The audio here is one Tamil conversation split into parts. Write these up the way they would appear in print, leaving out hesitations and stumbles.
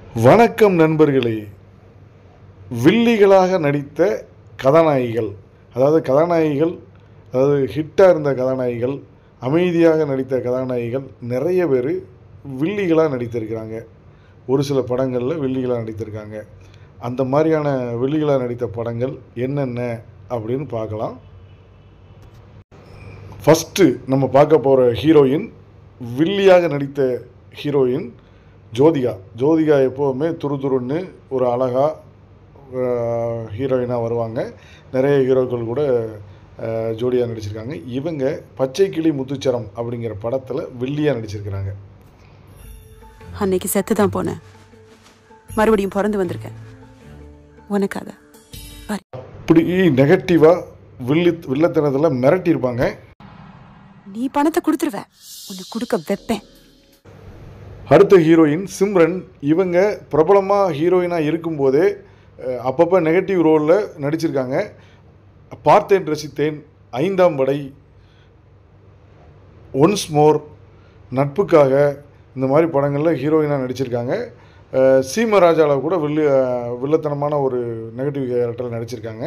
வணக்கம் நண்பர்களே. வில்லிகளாக நடித்த கதாநாயகிகள், அதாவது ஹிட்டாக இருந்த கதாநாயகிகள், அமைதியாக நடித்த கதாநாயகிகள் நிறைய பேர் வில்லிகளாக நடித்திருக்கிறாங்க. ஒரு சில படங்களில் வில்லிகளாக நடித்திருக்காங்க. அந்த மாதிரியான வில்லிகளாக நடித்த படங்கள் என்னென்ன அப்படின்னு பார்க்கலாம். ஃபஸ்ட்டு நம்ம பார்க்க போகிற ஹீரோயின், வில்லியாக நடித்த ஹீரோயின் ஜோதிகா எப்போவுமே துருன்னு ஒரு அழகாக ஹீரோயினாக வருவாங்க. நிறைய ஹீரோக்கள் கூட ஜோடியாக நடிச்சிருக்காங்க. இவங்க பச்சை கிளி முத்துச்சரம் அப்படிங்கிற படத்தில் வில்லியாக நடிச்சிருக்கிறாங்க. அன்னைக்கு செத்து தான் போனேன், மறுபடியும் பிறந்து வந்திருக்கேன் உனக்காக. அப்படி நெகட்டிவாக வில்லத்தனத்தில் மிரட்டியிருப்பாங்க. நீ பணத்தை கொடுத்துருவ, உன்னை கொடுக்க வைப்பேன். அடுத்த ஹீரோயின் சிம்ரன். இவங்க பிரபலமாக ஹீரோயினாக இருக்கும்போதே அப்பப்போ நெகட்டிவ் ரோலில் நடிச்சிருக்காங்க. பார்த்தேன் ரசித்தேன், ஐந்தாம் படை, ஒன்ஸ் மோர், நட்புக்காக, இந்த மாதிரி படங்களில் ஹீரோயினாக நடிச்சிருக்காங்க. சீமராஜாவில் கூட வில்லத்தனமான ஒரு நெகட்டிவ் கேரக்டரில் நடிச்சிருக்காங்க.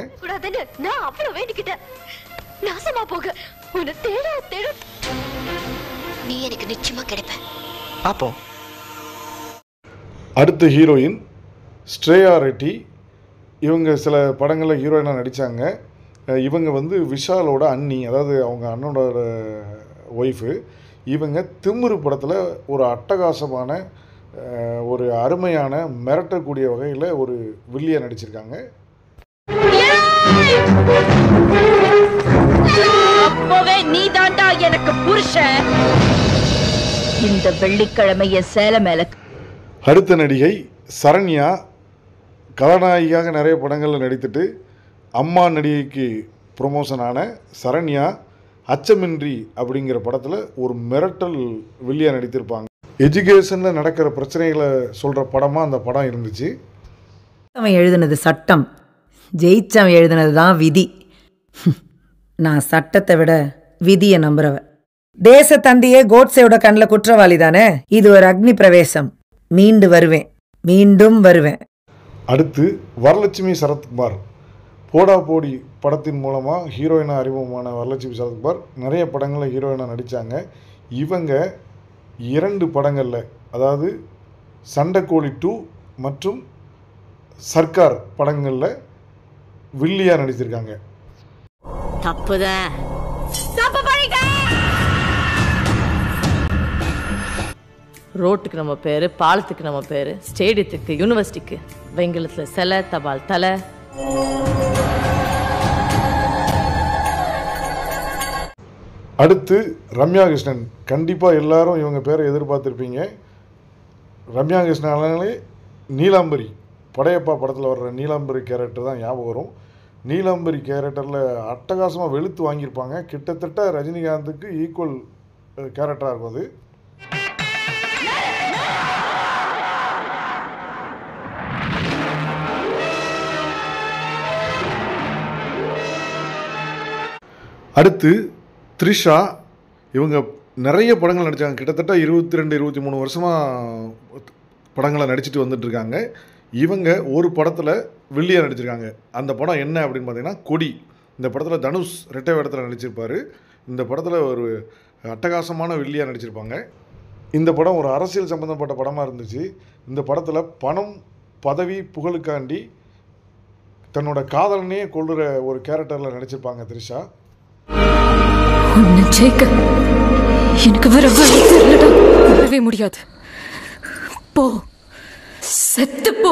அடுத்த ஹீரோயின் ஸ்ரேயா ரெட்டி. இவங்க சில படங்களில் ஹீரோயினாக நடித்தாங்க. இவங்க விஷாலோட அண்ணி, அதாவது அவங்க அண்ணனோட ஒய்ஃபு. இவங்க திமிரு படத்தில் ஒரு அட்டகாசமான ஒரு அருமையான மிரட்டக்கூடிய வகையில் ஒரு வில்லியாக நடிச்சிருக்காங்க. நீ தாண்டா எனக்கு புருஷன். இந்த வெள்ளிக்கிழமைய சேல மேல. அடுத்த நடிகை சரண்யா. கதாநாயகியாக நிறைய படங்களில் நடித்துட்டு அம்மா நடிகைக்கு ப்ரொமோஷனான சரண்யா அச்சமின்றி அப்படிங்கிற படத்தில் ஒரு மிரட்டல் வில்லியாக நடித்திருப்பாங்க. எஜுகேஷனில் நடக்கிற பிரச்சனைகளை சொல்கிற படமாக அந்த படம் இருந்துச்சு. அவன் எழுதுனது சட்டம், ஜெயிச்சவன் எழுதுனது தான் விதி. நான் சட்டத்தை விட விதியை நம்புறவன். தேச தந்தையே கோட்ஸேயோட கண்ணில் குற்றவாளி தானே. இது ஒரு அக்னி பிரவேசம். மீண்டும் வருவேன். அடுத்து வரலட்சுமி சரத்குமார். போடா போடி படத்தின் மூலமாக ஹீரோயினாக அறிமுகமான வரலட்சுமி சரத்குமார் நிறைய படங்களில் ஹீரோயினாக நடித்தாங்க. இவங்க 2 படங்களில், அதாவது சண்டைக்கோழி 2 மற்றும் சர்க்கார் படங்களில் வில்லியாக நடித்திருக்காங்க. ரோட்டுக்கு நம்ம பேர், பாலத்துக்கு நம்ம பேர், ஸ்டேடியத்துக்கு, யூனிவர்சிட்டிக்கு, வெங்கலத்தில் சிலை, தபால் தலை. அடுத்து ரம்யா கிருஷ்ணன். கண்டிப்பாக எல்லாரும் இவங்க பேரை எதிர்பார்த்துருப்பீங்க. ரம்யா கிருஷ்ணனாலே நீலாம்பரி, படையப்பா படத்தில் வர்ற நீலாம்பரி கேரக்டர் தான் ஞாபகம் வரும். நீலாம்பரி கேரக்டரில் அட்டகாசமாக வெளுத்து வாங்கியிருப்பாங்க. கிட்டத்தட்ட ரஜினிகாந்துக்கு ஈக்குவல் கேரக்டராக இருக்கும் அது. அடுத்து த்ரிஷா. இவங்க நிறைய படங்கள் நடித்தாங்க. கிட்டத்தட்ட 22-23 வருஷமாக படங்களை நடிச்சுட்டு வந்துட்டுருக்காங்க. இவங்க ஒரு படத்தில் வில்லியாக நடிச்சிருக்காங்க. அந்த படம் என்ன அப்படின்னு பார்த்தீங்கன்னா கொடி. இந்த படத்தில் தனுஷ் ரெட்டை வேடத்தில் நடிச்சிருப்பார். இந்த படத்தில் ஒரு அட்டகாசமான வில்லியாக நடிச்சிருப்பாங்க. இந்த படம் ஒரு அரசியல் சம்மந்தப்பட்ட படமாக இருந்துச்சு. இந்த படத்தில் பணம், பதவி, புகழுக்காண்டி தன்னோட காதலனையே கொள்ளுற ஒரு கேரக்டரில் நடிச்சிருப்பாங்க த்ரிஷா. எனக்கு வரவே முடியாது, போ, செத்து போ.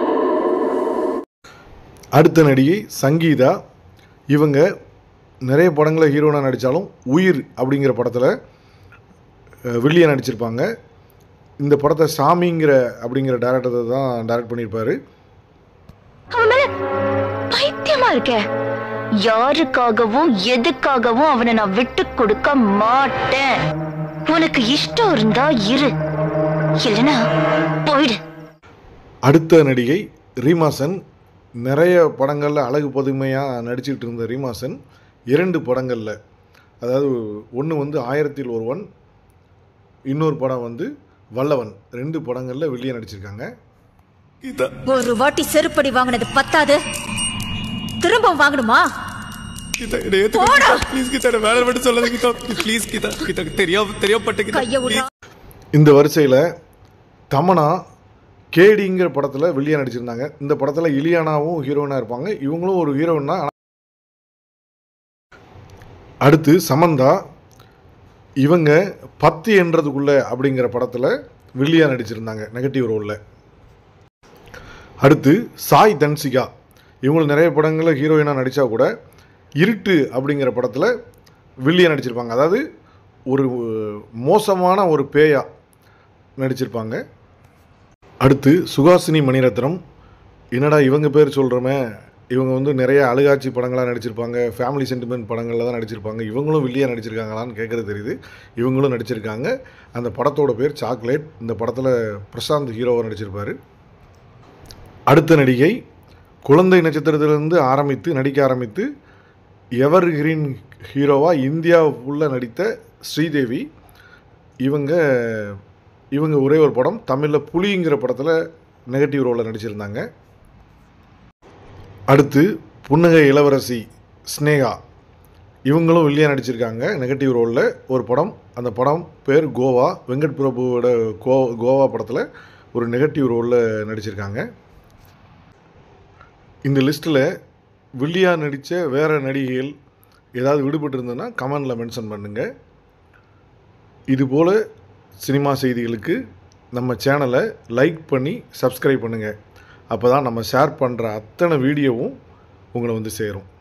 அடுத்த நடிகை சங்கீதா. இவங்க நிறைய படங்களில் ஹீரோனாக நடித்தாலும் உயிர் அப்படிங்கிற படத்தில் வில்லியாக நடிச்சிருப்பாங்க. இந்த படத்தை சாமிங்கிற அப்படிங்கிற டைரக்டர் தான் டைரக்ட் பண்ணியிருப்பாரு. பைத்தியமா இருக்க. யாருக்காகவும் எதுக்காகவும் அவனை நான் விட்டு கொடுக்க மாட்டேன். உனக்கு இஷ்டம் இருந்தா இரு, இல்லைன்னா போயிடு. அடுத்த நடிகை ரீமாசன். நிறைய படங்களில் அழகு பதுமையாக நடிச்சுக்கிட்டு இருந்த ரீமாசன் 2 படங்களில், அதாவது ஒன்று 1000ல் ஒருவன், இன்னொரு படம் வல்லவன், 2 படங்களில் வில்லியாக நடிச்சிருக்காங்க. ஒரு வாட்டி செருப்படி வாங்கினது பத்தாது, திரும்பவும் வாங்கணுமா? இந்த வரிசையில் தமனா கேடிங்கிற படத்தில் வில்லியா நடிச்சிருந்தாங்க. இந்த படத்தில் இலியானாவும் ஹீரோயினாக இருப்பாங்க. இவங்களும் ஒரு ஹீரோயின் தான். அடுத்து சமந்தா, இவங்க 10 என்றதுக்குள்ள அப்படிங்கிற படத்தில் வில்லியா நடிச்சிருந்தாங்க நெகட்டிவ் ரோலில். அடுத்து சாய் தன்சிகா, இவங்களும் நிறைய படங்களில் ஹீரோயினாக நடித்தா கூட இருட்டு அப்படிங்கிற படத்தில் வில்லியா நடிச்சிருப்பாங்க. அதாவது ஒரு மோசமான ஒரு பேயா நடிச்சிருப்பாங்க. அடுத்து சுஹாசினி மணிரத்னம், என்னடா இவங்க பேர் சொல்கிறோமே, இவங்க வந்து நிறைய அழுகாட்சி படங்களாக நடிச்சிருப்பாங்க, ஃபேமிலி சென்டிமெண்ட் படங்களில் தான் நடிச்சிருப்பாங்க. இவங்களும் வில்லியா நடிச்சிருக்காங்களான்னு கேட்குறது தெரியுது. இவங்களும் நடிச்சிருக்காங்க. அந்த படத்தோட பேர் சாக்லேட். இந்த படத்தில் பிரசாந்த் ஹீரோவாக நடிச்சிருப்பார். அடுத்த நடிகை குழந்தை நட்சத்திரத்திலிருந்து நடிக்க ஆரம்பித்து எவர் கிரீன் ஹீரோவாக இந்தியாவுக்குள்ளே நடித்த ஸ்ரீதேவி. இவங்க ஒரே ஒரு படம் தமிழில் புலிங்கிற படத்தில் நெகட்டிவ் ரோலில் நடிச்சிருந்தாங்க. அடுத்து புன்னகை இளவரசி ஸ்னேகா, இவங்களும் வில்லியா நடிச்சிருக்காங்க நெகட்டிவ் ரோலில் ஒரு படம். அந்த படம் பேர் கோவா. வெங்கட் பிரபுவோட கோவா படத்தில் ஒரு நெகட்டிவ் ரோலில் நடிச்சிருக்காங்க. இந்த லிஸ்ட்டில் வில்லியா நடித்த வேறு நடிகைகள் ஏதாவது விடுபட்டு இருந்ததுன்னா கமெண்டில் மென்ஷன் பண்ணுங்கள். இதுபோல் சினிமா செய்திகளுக்கு நம்ம சேனலை லைக் பண்ணி சப்ஸ்கிரைப் பண்ணுங்கள். அப்போ தான் நம்ம ஷேர் பண்ணுற அத்தனை வீடியோவும் உங்களை வந்து சேரும்.